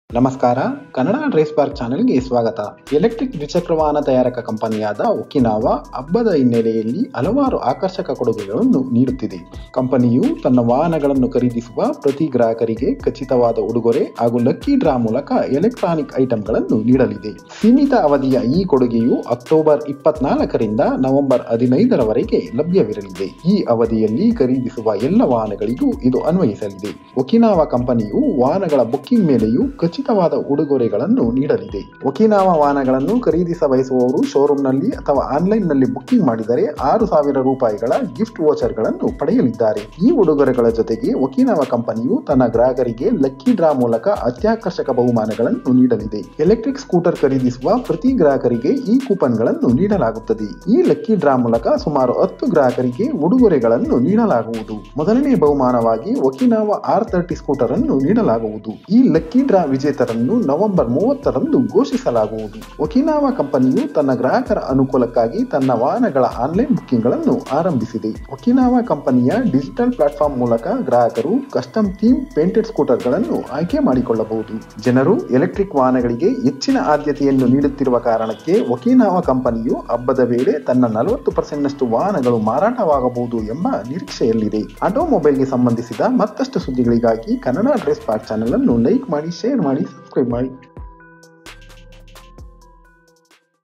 ನಮಸ್ಕಾರ. Kannada drive spark ಚಾನೆಲ್ಗೆ ಸ್ವಾಗತ. ಎಲೆಕ್ಟ್ರಿಕ್ ದ್ವಿಚಕ್ರ ವಾಹನ ತಯಾರಕ ಕಂಪನಿಯಾದ ಒಕಿನಾವಾ ಹಬ್ಬದ ಹಿನ್ನೆಲೆಯಲ್ಲಿ ಹಲವಾರು ಆಕರ್ಷಕ ಕೊಡುಗೆಗಳನ್ನು ನೀಡುತ್ತಿದೆ. ಕಂಪನಿಯು ತನ್ನ ವಾಹನಗಳನ್ನು ಖರೀದಿಸುವ ಪ್ರತಿ ಗ್ರಾಹಕರಿಗೆ ಖಚಿತವಾದ ಉಡುಗೊರೆ ಹಾಗೂ ಲಕ್ಕಿ ಡ್ರಾ ಮೂಲಕ ಎಲೆಕ್ಟ್ರಾನಿಕ್ ಐಟಂಗಳನ್ನು ನೀಡಲಿದೆ. ಸೀಮಿತ ಅವಧಿಯ ಈ ಕೊಡುಗೆಯು ಅಕ್ಟೋಬರ್ 24ರಿಂದ ನವೆಂಬರ್ 15ರವರೆಗೆ ಲಭ್ಯವಿರಲಿದೆ. ಈ ಅವಧಿಯಲ್ಲಿ ಖರೀದಿಸುವ ಎಲ್ಲ ವಾಹನಗಳಿಗೂ ಇದು ಅನ್ವಯಿಸಲಿದೆ. ಒಕಿನಾವಾ ಕಂಪನಿಯು ವಾಹನಗಳ ಬುಕ್ಕಿಂಗ್ ಮೇಲೆಯೂ ಖಚಿತವಾದ ಉಡುಗೊರೆಗಳನ್ನು ನೀಡಲಿದೆ. ಒಕಿನಾವಾ ವಾಹನಗಳನ್ನು ಖರೀದಿಸ ಬಯಸುವವರು ಶೋರೂಮ್ನಲ್ಲಿ ಅಥವಾ ಆನ್ಲೈನ್ನಲ್ಲಿ ಬುಕ್ಕಿಂಗ್ ಮಾಡಿದರೆ 6,000 ರೂಪಾಯಿಗಳ ಗಿಫ್ಟ್ ವೋಚರ್ಗಳನ್ನು ಪಡೆಯಲಿದ್ದಾರೆ. ಈ ಉಡುಗೊರೆಗಳ ಜೊತೆಗೆ ಒಕಿನಾವಾ ಕಂಪನಿಯು ತನ್ನ ಗ್ರಾಹಕರಿಗೆ ಲಕ್ಕಿ ಡ್ರಾ ಮೂಲಕ ಅತ್ಯಾಕರ್ಷಕ ಬಹುಮಾನಗಳನ್ನು ನೀಡಲಿದೆ. ಎಲೆಕ್ಟ್ರಿಕ್ ಸ್ಕೂಟರ್ ಖರೀದಿಸುವ ಪ್ರತಿ ಗ್ರಾಹಕರಿಗೆ ಈ ಕೂಪನ್ಗಳನ್ನು ನೀಡಲಾಗುತ್ತದೆ. ಈ ಲಕ್ಕಿ ಡ್ರಾ ಮೂಲಕ ಸುಮಾರು 10 ಗ್ರಾಹಕರಿಗೆ ಉಡುಗೊರೆಗಳನ್ನು ನೀಡಲಾಗುವುದು. ಮೊದಲನೇ ಬಹುಮಾನವಾಗಿ ಒಕಿನಾವಾ R30 ಸ್ಕೂಟರ್ ಅನ್ನು ನೀಡಲಾಗುವುದು. ಈ ಲಕ್ಕಿ ಡ್ರಾ ವಿಜೇತರನ್ನು ನವೆಂಬರ್ 30ರಂದು ಘೋಷಿಸಲಾಗುವುದು. ಒಕಿನಾವಾ ಕಂಪನಿಯು ತನ್ನ ಗ್ರಾಹಕರ ಅನುಕೂಲಕ್ಕಾಗಿ ತನ್ನ ವಾಹನಗಳ ಆನ್ಲೈನ್ ಬುಕ್ಕಿಂಗ್ ಗಳನ್ನು ಆರಂಭಿಸಿದೆ. ಒಕಿನಾವಾ ಕಂಪನಿಯ ಡಿಜಿಟಲ್ ಪ್ಲಾಟ್ಫಾರ್ಮ್ ಮೂಲಕ ಗ್ರಾಹಕರು ಕಸ್ಟಮ್ ಥೀಮ್ ಪೇಂಟೆಡ್ ಸ್ಕೂಟರ್ ಗಳನ್ನು ಆಯ್ಕೆ ಮಾಡಿಕೊಳ್ಳಬಹುದು. ಜನರು ಎಲೆಕ್ಟ್ರಿಕ್ ವಾಹನಗಳಿಗೆ ಹೆಚ್ಚಿನ ಆದ್ಯತೆಯನ್ನು ನೀಡುತ್ತಿರುವ ಕಾರಣಕ್ಕೆ ಒಕಿನಾವಾ ಕಂಪನಿಯು ಹಬ್ಬದ ವೇಳೆ ತನ್ನ 40% ನಷ್ಟು ವಾಹನಗಳು ಮಾರಾಟವಾಗಬಹುದು ಎಂಬ ನಿರೀಕ್ಷೆಯಲ್ಲಿದೆ. ಆಟೋಮೊಬೈಲ್ಗೆ ಸಂಬಂಧಿಸಿದ ಮತ್ತಷ್ಟು ಸುದ್ದಿಗಳಿಗಾಗಿ ಕನ್ನಡ ಡ್ರೈವ್ ಸ್ಪಾರ್ಕ್ ಚಾನೆಲ್ ಅನ್ನು ಲೈಕ್ ಮಾಡಿ, ಶೇರ್ ಮಾಡಿ, ಸಬ್ಸ್ಕ್ರೈಬ್ ಮಾಡಿ.